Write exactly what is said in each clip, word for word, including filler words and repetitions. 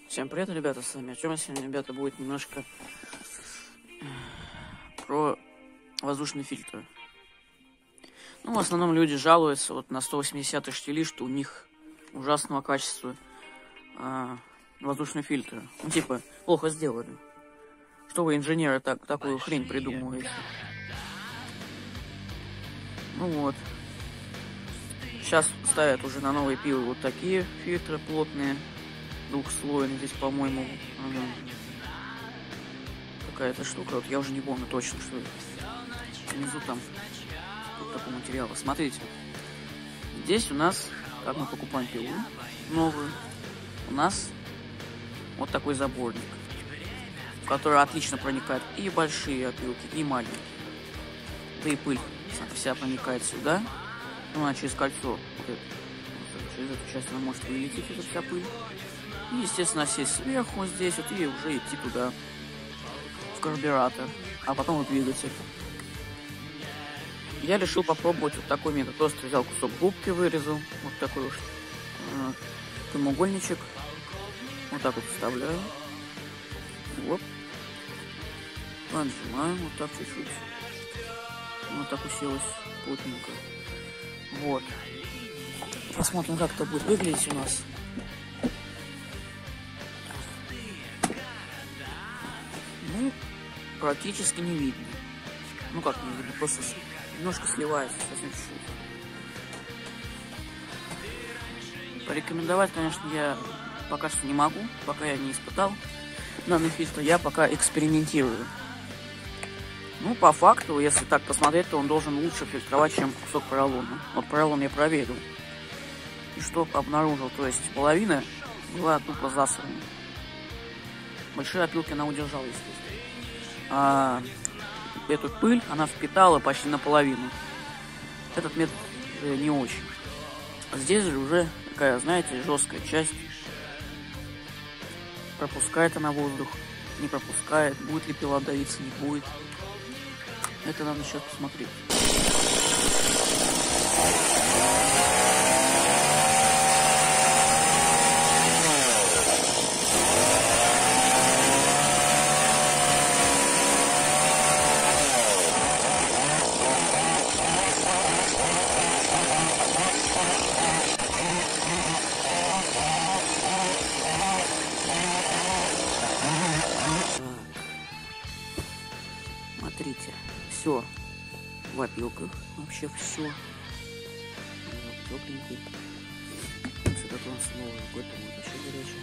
Всем привет, ребята, с вами Артем. Сегодня, ребята, будет немножко про воздушные фильтры. Ну, в основном люди жалуются вот на сто восьмидесятые штили, что у них ужасного качества э, воздушные фильтры. Ну, типа, плохо сделали. Что вы, инженеры, так, такую хрень придумываете? Ну вот. Сейчас ставят уже на новые пилы вот такие фильтры плотные. Двухслойный здесь, по-моему, ага. Какая-то штука, вот я уже не помню точно, что внизу там вот такой материал. Смотрите, здесь у нас, как мы покупаем пилу новую, у нас вот такой заборник, в который отлично проникают и большие опилки, и маленькие. Да и пыль вся проникает сюда, ну, она через кольцо, вот это, через эту часть она может вылететь, эта вся пыль. И, естественно, сесть сверху здесь вот и уже идти туда, в карбюратор, а потом в двигатель. Я решил попробовать вот такой метод. Просто взял кусок губки, вырезал, вот такой уж э, прямоугольничек. Вот так вот вставляю. Вот. Нажимаем, вот так чуть-чуть. Вот так уселось плотненько. Вот. Посмотрим, как это будет выглядеть у нас. Ну, практически не видно. Ну как не видно, просто немножко сливается, совсем чуть-чуть. Порекомендовать, конечно, я пока что не могу, пока я не испытал данный фильтр, я пока экспериментирую. Ну, по факту, если так посмотреть, то он должен лучше фильтровать, чем кусок поролона. Вот поролон я проверил. И что обнаружил, то есть половина была тупо засрана. Большие опилки она удержала, естественно. А эту пыль она впитала почти наполовину. Этот метод не очень. Здесь же уже такая, знаете, жесткая часть. Пропускает она воздух, не пропускает. Будет ли пила давиться, не будет. Это надо сейчас посмотреть. Смотрите, все в опилках, вообще все. Тепленький. Сюда он снова какой-то вот еще горячий.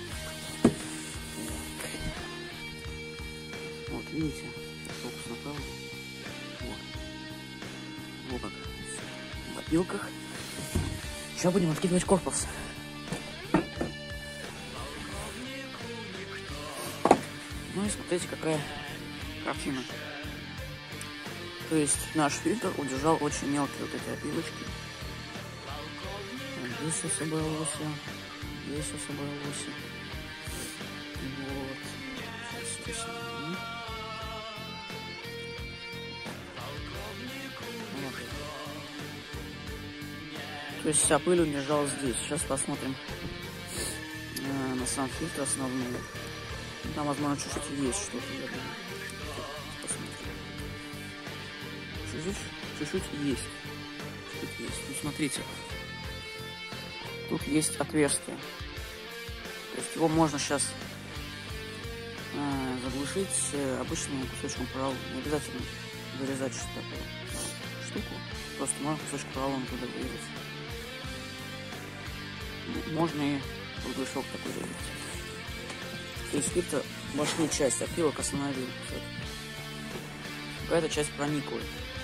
Вот, видите, фокус направо. Вот. Вот как. В опилках. Сейчас будем откидывать корпус. Ну и смотрите, какая картина. То есть наш фильтр удержал очень мелкие вот эти опилочки. Вот здесь все собралось, здесь все собралось. Вот. Сейчас снимем. Вот. То есть вся пыль удержалась здесь. Сейчас посмотрим э, на сам фильтр основной. Там, возможно, чуть-чуть есть что-то. Чуть-чуть есть. Чуть-чуть есть. Ну, смотрите. Тут есть отверстие. То есть его можно сейчас э, заглушить э, обычным кусочком поролона. Не обязательно вырезать что-то такую штуку. Просто можно кусочек поролона туда вырезать. Можно и кругляшок такой вырезать. То есть фильтр большую часть опилок остановил. Какая-то часть проникла.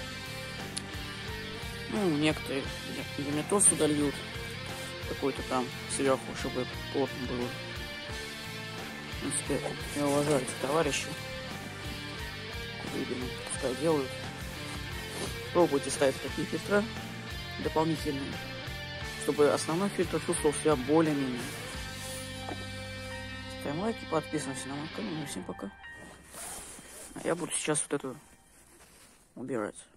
Ну, некоторые герметоз сюда льют, какой-то там сверху, чтобы плотно было. В принципе, я уважаю этих товарищей. Видимо, пускай делают. Пробуйте ставить такие фильтры дополнительные, чтобы основной фильтр чувствовал себя более-менее. Ставим лайки, подписываемся на мой канал. Ну и всем пока. А я буду сейчас вот эту убирать.